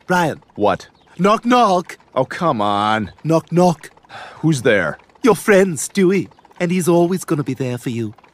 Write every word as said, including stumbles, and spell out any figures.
Brian. What? Knock, knock. Oh, come on. Knock, knock. Who's there? Your friend, Stewie. And he's always going to be there for you.